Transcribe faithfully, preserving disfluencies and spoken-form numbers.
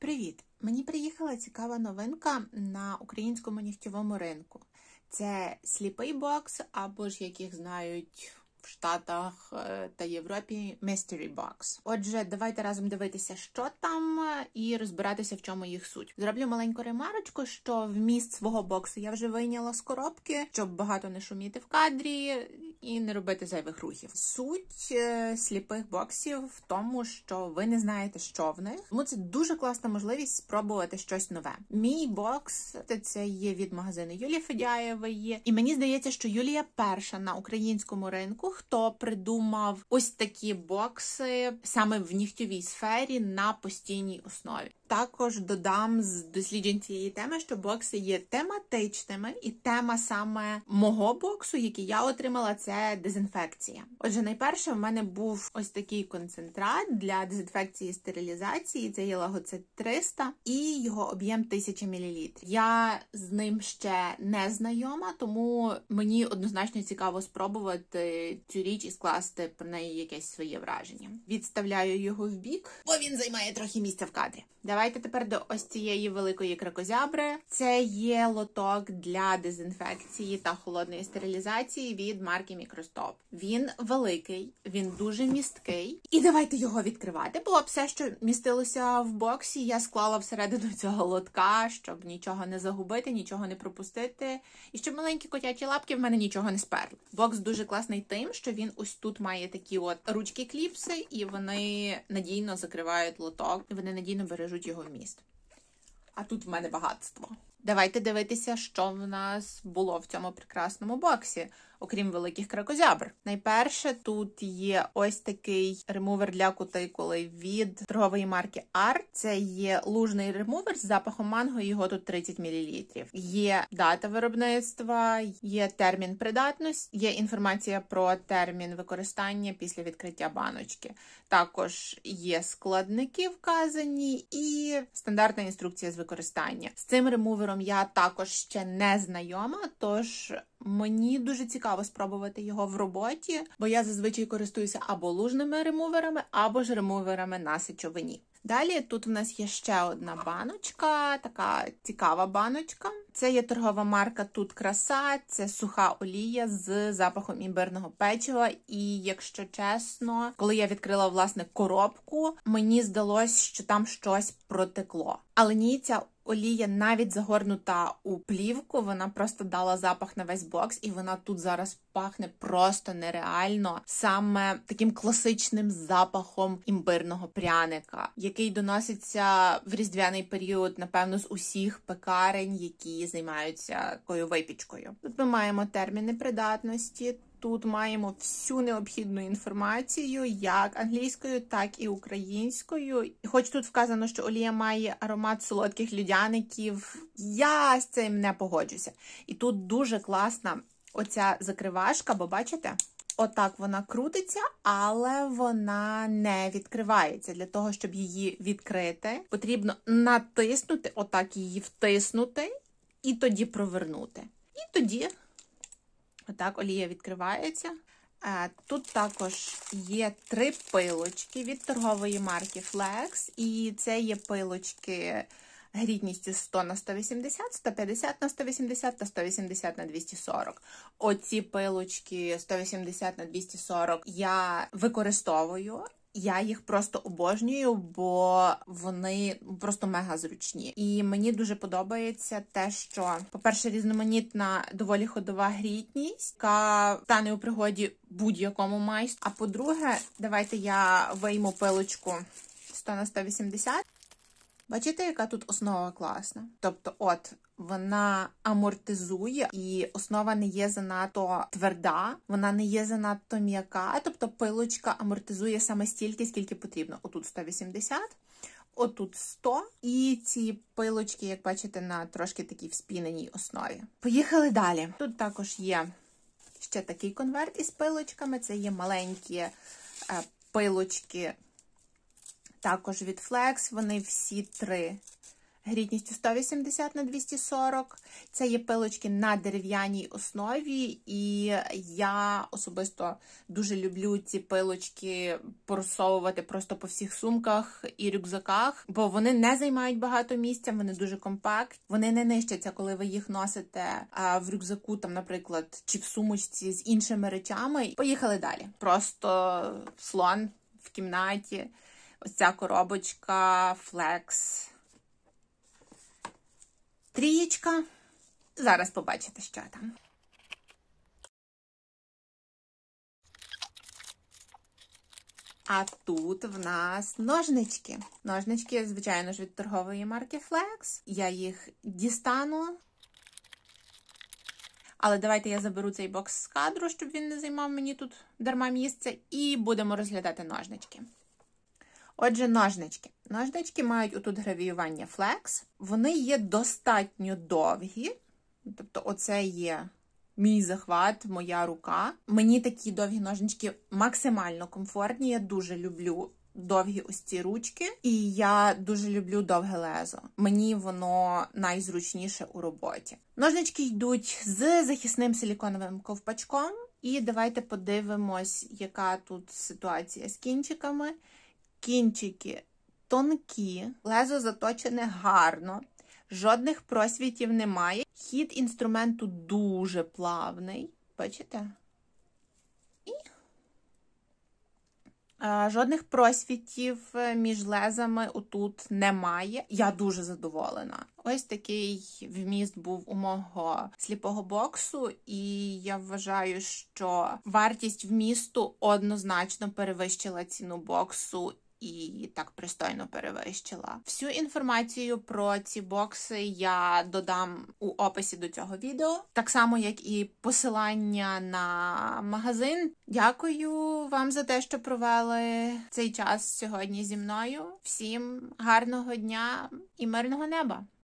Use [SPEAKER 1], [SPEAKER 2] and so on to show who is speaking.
[SPEAKER 1] Привіт! Мені приїхала цікава новинка на українському нігтєвому ринку. Це сліпий бокс, або ж, як їх знають в Штатах та Європі, Mystery Box. Отже, давайте разом дивитися, що там, і розбиратися, в чому їх суть. Зроблю маленьку ремарочку, що вміст свого боксу я вже вийняла з коробки, щоб багато не шуміти в кадрі і не робити зайвих рухів. Суть е, сліпих боксів в тому, що ви не знаєте, що в них. Тому це дуже класна можливість спробувати щось нове. Мій бокс – це є від магазину Юлії Федяєвої. І мені здається, що Юлія перша на українському ринку, хто придумав ось такі бокси саме в нігтьовій сфері на постійній основі. Також додам з досліджень цієї теми, що бокси є тематичними, і тема саме мого боксу, який я отримала, це дезінфекція. Отже, найперше в мене був ось такий концентрат для дезінфекції і стерилізації, це є Лагоцит триста, і його об'єм тисяча мілілітрів. Я з ним ще не знайома, тому мені однозначно цікаво спробувати цю річ і скласти про неї якесь своє враження. Відставляю його в бік, бо він займає трохи місця в кадрі. Давайте тепер до ось цієї великої кракозябри. Це є лоток для дезінфекції та холодної стерилізації від марки Мікростоп. Він великий, він дуже місткий. І давайте його відкривати, бо все, що містилося в боксі, я склала всередину цього лотка, щоб нічого не загубити, нічого не пропустити. І щоб маленькі котячі лапки в мене нічого не сперли. Бокс дуже класний тим, що він ось тут має такі от ручки-кліпси, і вони надійно закривають лоток, і вони надійно бережуть його вміст. А тут в мене багатство. Давайте дивитися, що в нас було в цьому прекрасному боксі, окрім великих кракозябр. Найперше, тут є ось такий ремувер для кутикули від торгової марки Art. Це є лужний ремувер з запахом манго, його тут тридцять мілілітрів. Є дата виробництва, є термін придатності, є інформація про термін використання після відкриття баночки. Також є складники вказані і стандартна інструкція з використання. З цим ремувером я також ще не знайома, тож мені дуже цікаво спробувати його в роботі, бо я зазвичай користуюся або лужними ремуверами, або ж ремуверами на сечовині. Далі тут в нас є ще одна баночка, така цікава баночка. Це є торгова марка Тут Краса, це суха олія з запахом імбирного печива. І, якщо чесно, коли я відкрила, власне, коробку, мені здалось, що там щось протекло. Але ні, ця олія навіть загорнута у плівку, вона просто дала запах на весь бокс, і вона тут зараз пахне просто нереально, саме таким класичним запахом імбирного пряника, який доноситься в різдвяний період, напевно, з усіх пекарень, які займаються такою випічкою. Тут ми маємо терміни придатності. Тут маємо всю необхідну інформацію, як англійською, так і українською. І хоч тут вказано, що олія має аромат солодких льодяників, я з цим не погоджуся. І тут дуже класна оця закривашка, бо бачите? Отак вона крутиться, але вона не відкривається. Для того, щоб її відкрити, потрібно натиснути, отак її втиснути, і тоді провернути. І тоді отак олія відкривається. Тут також є три пилочки від торгової марки Flex. І це є пилочки грітністю сто на сто вісімдесят, сто п'ятдесят на сто вісімдесят та сто вісімдесят на двісті сорок. Оці пилочки сто вісімдесят на двісті сорок я використовую. Я їх просто обожнюю, бо вони просто мега зручні. І мені дуже подобається те, що, по-перше, різноманітна, доволі ходова грітність, яка стане у пригоді будь-якому майстру. А по-друге, давайте я вийму пилочку сто на сто вісімдесят. Бачите, яка тут основа класна? Тобто, от, вона амортизує, і основа не є занадто тверда, вона не є занадто м'яка, тобто пилочка амортизує саме стільки, скільки потрібно. Отут сто вісімдесят, отут сто, і ці пилочки, як бачите, на трошки такій вспіненій основі. Поїхали далі. Тут також є ще такий конверт із пилочками, це є маленькі е, пилочки, також від Flex, вони всі три грітністю сто вісімдесят на двісті сорок. Це є пилочки на дерев'яній основі, і я особисто дуже люблю ці пилочки порозсовувати просто по всіх сумках і рюкзаках, бо вони не займають багато місця, вони дуже компактні, вони не нищаться, коли ви їх носите а, в рюкзаку, там, наприклад, чи в сумочці з іншими речами. Поїхали далі. Просто слон в кімнаті. Ось ця коробочка Flex. Трієчка. Зараз побачите, що там. А тут в нас ножнички. Ножнички, звичайно ж, від торгової марки Flex. Я їх дістану. Але давайте я заберу цей бокс з кадру, щоб він не займав мені тут дарма місце. І будемо розглядати ножнички. Отже, ножнички. Ножнички мають отут гравіювання Flex. Вони є достатньо довгі. Тобто оце є мій захват, моя рука. Мені такі довгі ножнички максимально комфортні. Я дуже люблю довгі ось ці ручки. І я дуже люблю довге лезо. Мені воно найзручніше у роботі. Ножнички йдуть з захисним силіконовим ковпачком. І давайте подивимось, яка тут ситуація з кінчиками. Кінчики тонкі, лезо заточене гарно, жодних просвітів немає. Хід інструменту дуже плавний, бачите? І а, жодних просвітів між лезами отут немає. Я дуже задоволена. Ось такий вміст був у мого сліпого боксу, і я вважаю, що вартість вмісту однозначно перевищила ціну боксу. І так пристойно перевищила. Всю інформацію про ці бокси я додам у описі до цього відео. Так само, як і посилання на магазин. Дякую вам за те, що провели цей час сьогодні зі мною. Всім гарного дня і мирного неба!